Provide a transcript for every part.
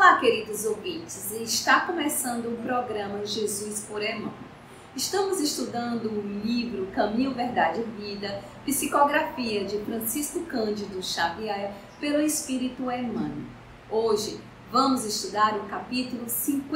Olá, queridos ouvintes, está começando o programa Jesus por Emmanuel. Estamos estudando o livro Caminho, Verdade e Vida, Psicografia de Francisco Cândido Xavier, pelo Espírito Emmanuel. Hoje vamos estudar o capítulo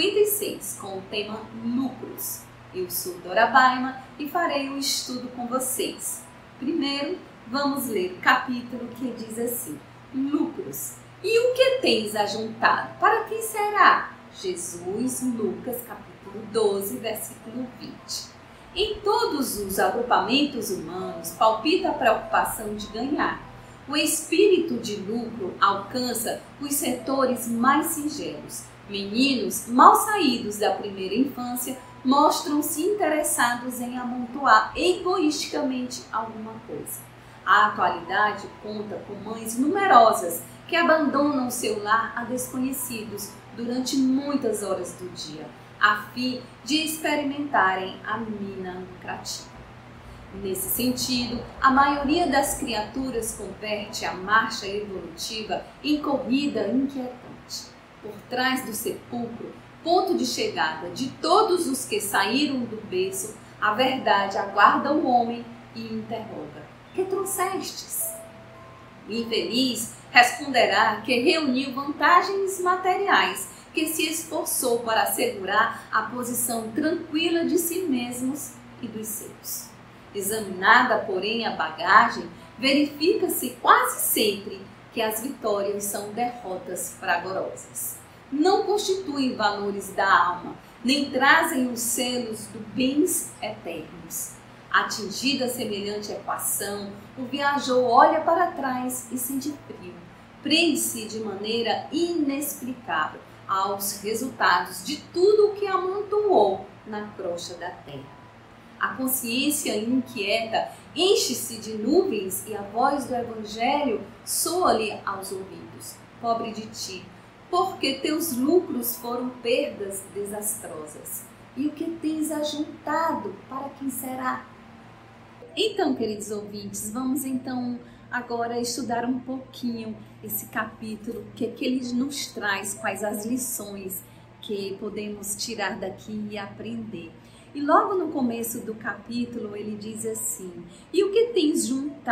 56 com o tema Lucros. Eu sou Dora Baima e farei o estudo com vocês. Primeiro, vamos ler o capítulo que diz assim: Lucros. E o que tens ajuntado? Para quem será? Jesus, Lucas, capítulo 12, versículo 20. Em todos os agrupamentos humanos palpita a preocupação de ganhar. O espírito de lucro alcança os setores mais singelos. Meninos mal saídos da primeira infância mostram-se interessados em amontoar egoisticamente alguma coisa. A atualidade conta com mães numerosas que abandonam seu lar a desconhecidos durante muitas horas do dia, a fim de experimentarem a mina lucrativa. Nesse sentido, a maioria das criaturas converte a marcha evolutiva em corrida inquietante. Por trás do sepulcro, ponto de chegada de todos os que saíram do berço, a verdade aguarda o homem e interroga: que trouxestes? O infeliz responderá que reuniu vantagens materiais, que se esforçou para assegurar a posição tranquila de si mesmos e dos seus. Examinada, porém, a bagagem, verifica-se quase sempre que as vitórias são derrotas fragorosas. Não constituem valores da alma, nem trazem os selos dos bens eternos. Atingida semelhante equação, o viajor olha para trás e sente frio. Prende-se de maneira inexplicável aos resultados de tudo o que amontoou na crosta da terra. A consciência inquieta enche-se de nuvens e a voz do Evangelho soa-lhe aos ouvidos: pobre de ti, porque teus lucros foram perdas desastrosas. E o que tens ajuntado, para quem será? Então, queridos ouvintes, vamos agora estudar um pouquinho esse capítulo, que ele nos traz, quais as lições que podemos tirar daqui e aprender. E logo no começo do capítulo ele diz assim: e o que tens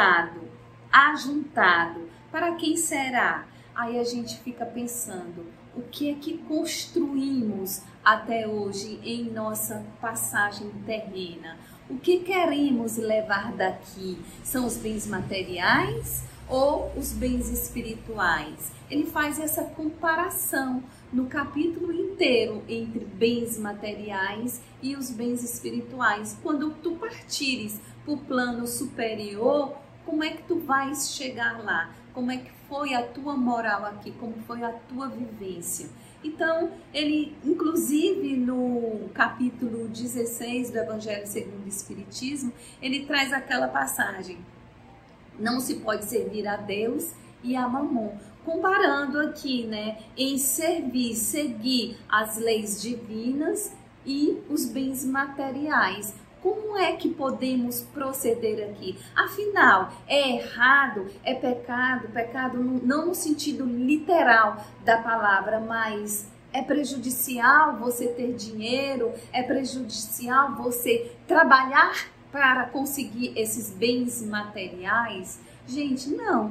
ajuntado, para quem será? Aí a gente fica pensando, o que é que construímos até hoje em nossa passagem terrena? O que queremos levar daqui? São os bens materiais ou os bens espirituais? Ele faz essa comparação no capítulo inteiro entre bens materiais e os bens espirituais. Quando tu partires para o plano superior, como é que tu vais chegar lá? Como é que foi a tua moral aqui? Como foi a tua vivência? Então, ele, inclusive no capítulo 16 do Evangelho segundo o Espiritismo, ele traz aquela passagem: não se pode servir a Deus e a Mamon, comparando aqui, em seguir as leis divinas e os bens materiais. Como é que podemos proceder aqui? Afinal, é errado, é pecado, pecado não no sentido literal da palavra, mas é prejudicial você ter dinheiro, é prejudicial você trabalhar para conseguir esses bens materiais? Gente,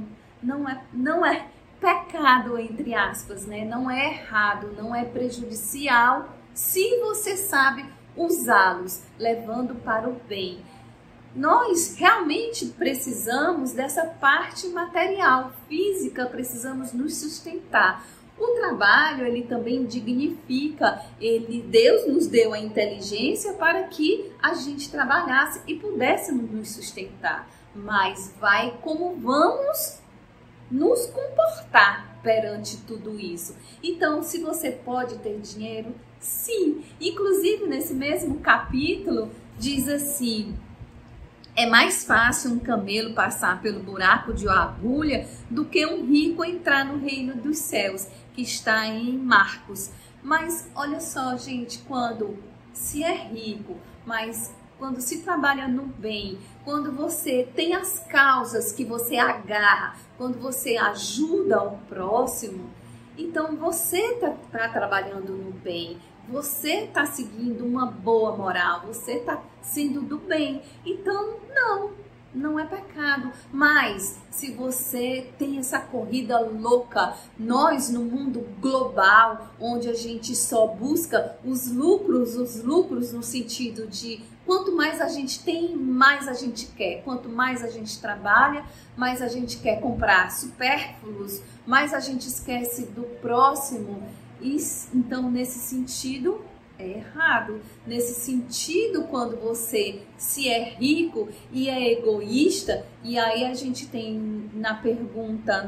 não é pecado, entre aspas, não é errado, não é prejudicial se você sabe usá-los, levando para o bem. Nós realmente precisamos dessa parte material, física, precisamos nos sustentar. O trabalho, ele também dignifica, Deus nos deu a inteligência para que a gente trabalhasse e pudéssemos nos sustentar. Mas vai como vamos nos comportar perante tudo isso. Então, se você pode ter dinheiro, sim. Inclusive, nesse mesmo capítulo, diz assim: é mais fácil um camelo passar pelo buraco de uma agulha do que um rico entrar no reino dos céus, que está em Marcos. Mas olha só, gente, quando se é rico, mas quando se trabalha no bem, quando você tem as causas que você agarra, quando você ajuda o próximo, Então você está trabalhando no bem, você está seguindo uma boa moral, você está sendo do bem. Então não é pecado. Mas se você tem essa corrida louca, nós no mundo global, onde a gente só busca os lucros no sentido de quanto mais a gente tem, mais a gente quer. Quanto mais a gente trabalha, mais a gente quer comprar supérfluos, mais a gente esquece do próximo. Então, nesse sentido, é errado. Nesse sentido, quando você se é rico e é egoísta, e aí a gente tem na pergunta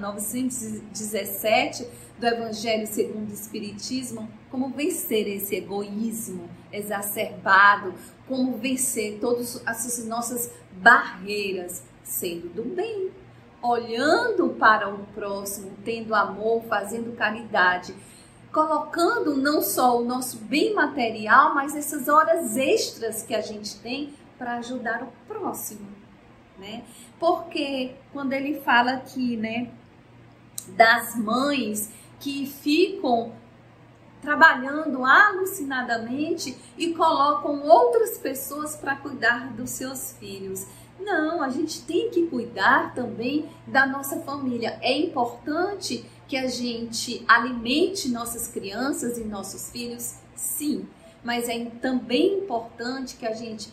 917 do Evangelho segundo o Espiritismo, como vencer esse egoísmo exacerbado, como vencer todas essas nossas barreiras, sendo do bem, olhando para o próximo, tendo amor, fazendo caridade, colocando não só o nosso bem material, mas essas horas extras que a gente tem para ajudar o próximo, né? Porque quando ele fala aqui, né, das mães que ficam trabalhando alucinadamente e colocam outras pessoas para cuidar dos seus filhos. Não, a gente tem que cuidar também da nossa família. É importante que a gente alimente nossas crianças e nossos filhos, sim. Mas é também importante que a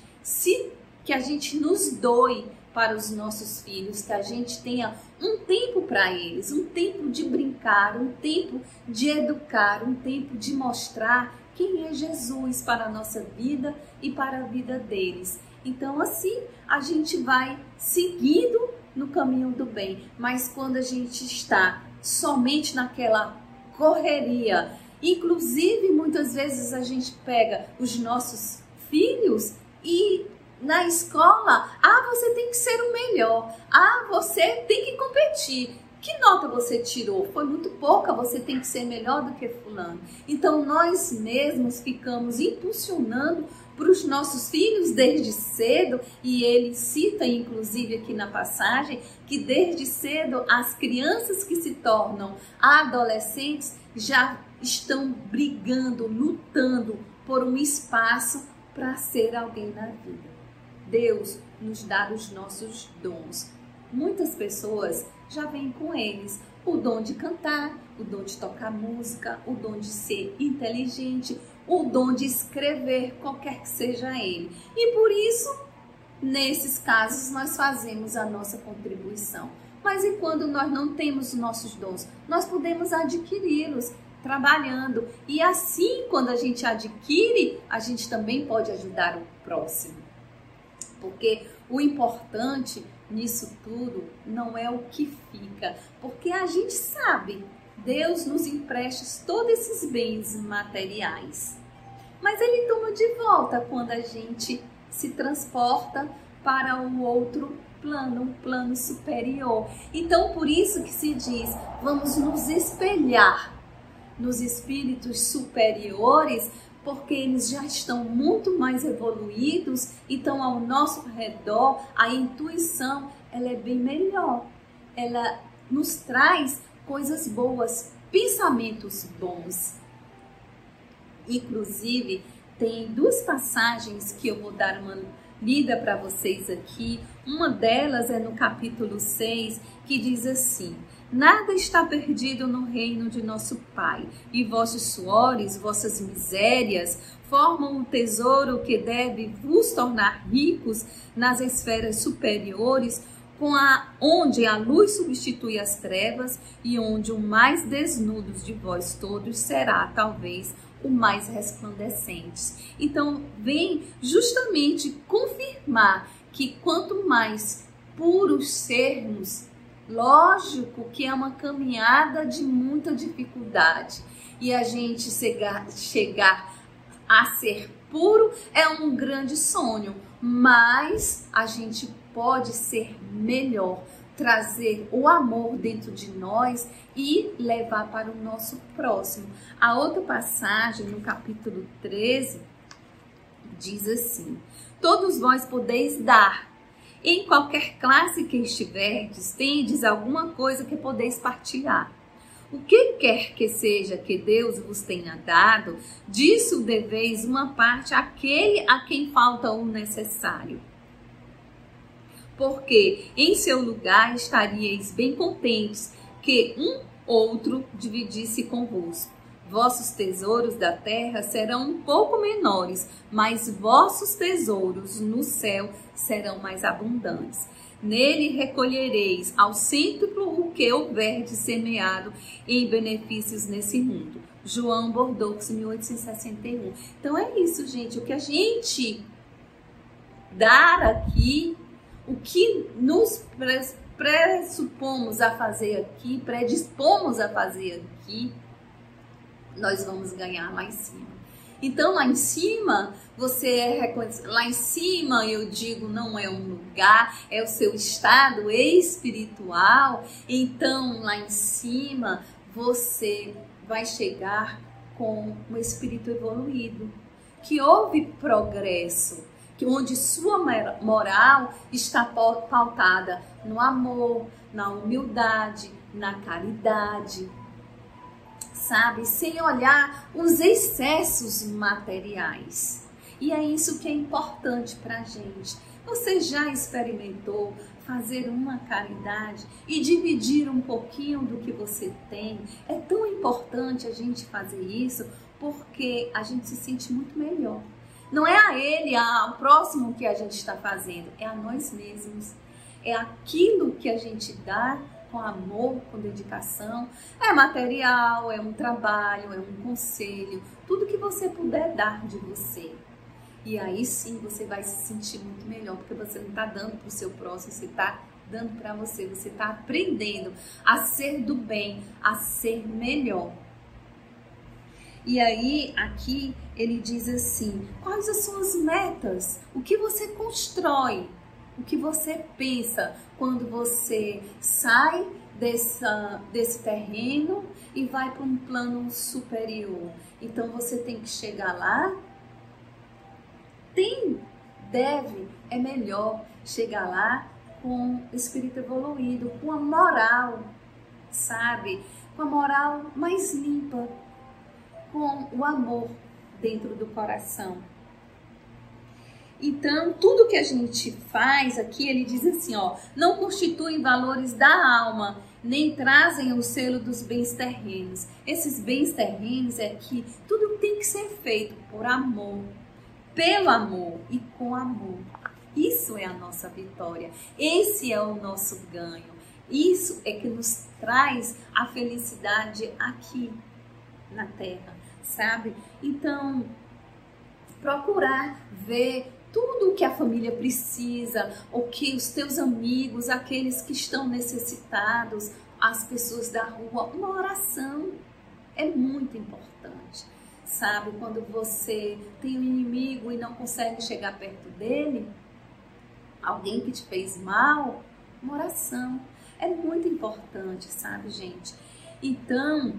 gente nos doe para os nossos filhos, que a gente tenha um tempo para eles, um tempo de brincar, um tempo de educar, um tempo de mostrar quem é Jesus para a nossa vida e para a vida deles. Então, assim, a gente vai seguindo no caminho do bem. Mas quando a gente está somente naquela correria, inclusive muitas vezes a gente pega os nossos filhos e na escola, você tem que ser o melhor, você tem que competir. Que nota você tirou? Foi muito pouca, você tem que ser melhor do que fulano. Então nós mesmos ficamos impulsionando para os nossos filhos desde cedo, e ele cita inclusive aqui na passagem que desde cedo as crianças que se tornam adolescentes já estão brigando, lutando por um espaço para ser alguém na vida. Deus nos dá os nossos dons. Muitas pessoas já vêm com eles o dom de cantar, o dom de tocar música, o dom de ser inteligente, o dom de escrever, qualquer que seja ele. E por isso, nesses casos, nós fazemos a nossa contribuição. Mas e quando nós não temos os nossos dons? Nós podemos adquiri-los trabalhando. E assim, quando a gente adquire, a gente também pode ajudar o próximo. Porque o importante nisso tudo não é o que fica, porque a gente sabe, Deus nos empresta todos esses bens materiais, mas Ele toma de volta quando a gente se transporta para um outro plano, um plano superior. Então, por isso que se diz, vamos nos espelhar nos espíritos superiores, porque eles já estão muito mais evoluídos, então ao nosso redor a intuição ela é bem melhor, ela nos traz coisas boas, pensamentos bons. Inclusive tem duas passagens que eu vou dar uma lida para vocês aqui. Uma delas é no capítulo 6, que diz assim: nada está perdido no reino de nosso Pai, e vossos suores, vossas misérias, formam um tesouro que deve vos tornar ricos nas esferas superiores, onde a luz substitui as trevas e onde o mais desnudos de vós todos será, talvez, o mais resplandecente. Então, vem justamente confirmar que quanto mais puros sermos, lógico que é uma caminhada de muita dificuldade, e a gente chegar a ser puro é um grande sonho, mas a gente pode ser melhor, trazer o amor dentro de nós e levar para o nosso próximo. A outra passagem, no capítulo 13, diz assim: todos vós podeis dar, em qualquer classe que estiverdes, tendes alguma coisa que podeis partilhar. O que quer que seja que Deus vos tenha dado, disso deveis uma parte àquele a quem falta o necessário. Porque em seu lugar estaríeis bem contentes que um outro dividisse convosco. Vossos tesouros da terra serão um pouco menores, mas vossos tesouros no céu serão mais abundantes. Nele recolhereis ao cêntuplo o que houver de semeado em benefícios nesse mundo. João Bordeaux, 1861. Então é isso, gente. O que a gente dar aqui, o que nos predispomos a fazer aqui, nós vamos ganhar lá em cima. Então, lá em cima, você é reconhecido. Lá em cima, eu digo, não é um lugar, é o seu estado espiritual. Então, lá em cima, você vai chegar com um espírito evoluído, que houve progresso, que onde sua moral está pautada no amor, na humildade, na caridade, sabe? Sem olhar os excessos materiais. E é isso que é importante para a gente. Você já experimentou fazer uma caridade e dividir um pouquinho do que você tem? É tão importante a gente fazer isso porque a gente se sente muito melhor. Não é a ele, ao próximo que a gente está fazendo, é a nós mesmos. É aquilo que a gente dá com amor, com dedicação. É material, é um trabalho, é um conselho, tudo que você puder dar de você. E aí sim você vai se sentir muito melhor, porque você não está dando para o seu próximo, você está dando para você. Você está aprendendo a ser do bem, a ser melhor. E aí, aqui, ele diz assim, quais as suas metas? O que você constrói? O que você pensa quando você sai desse terreno e vai para um plano superior? Então, você tem que chegar lá. É melhor chegar lá com o espírito evoluído, com a moral, sabe? Com a moral mais limpa, com o amor dentro do coração. Então, tudo que a gente faz aqui, ele diz assim, ó, não constituem valores da alma, nem trazem o selo dos bens terrenos. Esses bens terrenos é que tudo tem que ser feito por amor, pelo amor e com amor. Isso é a nossa vitória, esse é o nosso ganho. Isso é que nos traz a felicidade aqui na Terra, sabe? Então, procurar ver tudo o que a família precisa, o que os teus amigos, aqueles que estão necessitados, as pessoas da rua, uma oração é muito importante, sabe? Quando você tem um inimigo e não consegue chegar perto dele, alguém que te fez mal, uma oração é muito importante, sabe, gente? Então,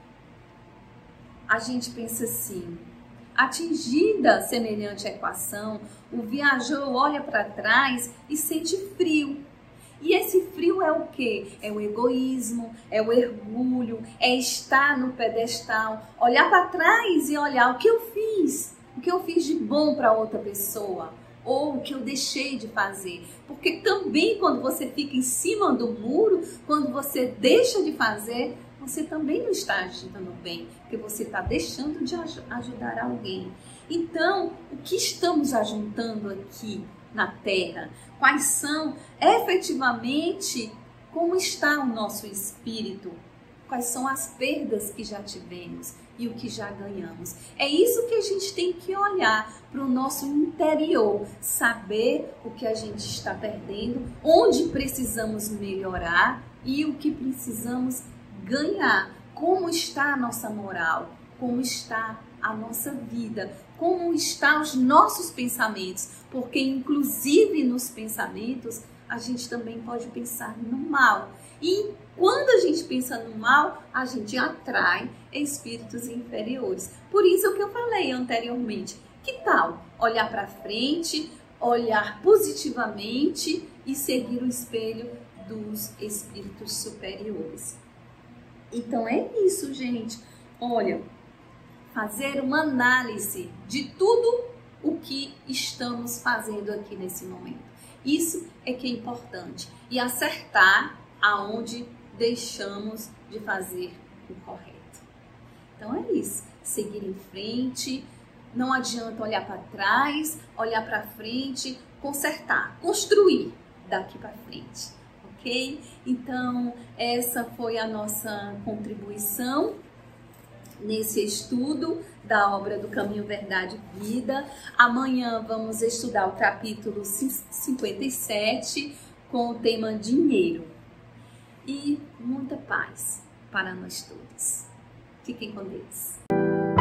a gente pensa assim, atingida semelhante equação, o viajor olha para trás e sente frio. E esse frio é o quê? É o egoísmo, é o orgulho, é estar no pedestal, olhar para trás e olhar o que eu fiz de bom para outra pessoa, ou o que eu deixei de fazer. Porque também quando você fica em cima do muro, quando você deixa de fazer, você também não está agindo bem, porque você está deixando de ajudar alguém. Então, o que estamos ajuntando aqui na Terra? Quais são efetivamente, como está o nosso espírito? Quais são as perdas que já tivemos e o que já ganhamos? É isso que a gente tem que olhar para o nosso interior, saber o que a gente está perdendo, onde precisamos melhorar e o que precisamos ganhar. Como está a nossa moral? Como está a nossa vida? Como estão os nossos pensamentos? Porque inclusive nos pensamentos a gente também pode pensar no mal. E quando a gente pensa no mal, a gente atrai espíritos inferiores. Por isso que eu falei anteriormente. Que tal olhar para frente, olhar positivamente e seguir o espelho dos espíritos superiores? Então é isso, gente. Olha, fazer uma análise de tudo o que estamos fazendo aqui nesse momento. Isso é que é importante. E acertar aonde deixamos de fazer o correto. Então é isso. Seguir em frente. Não adianta olhar para trás, olhar para frente, consertar, construir daqui para frente, ok? Então, essa foi a nossa contribuição nesse estudo da obra do Caminho, Verdade e Vida. Amanhã vamos estudar o capítulo 57 com o tema dinheiro. E muita paz para nós todos. Fiquem com Deus.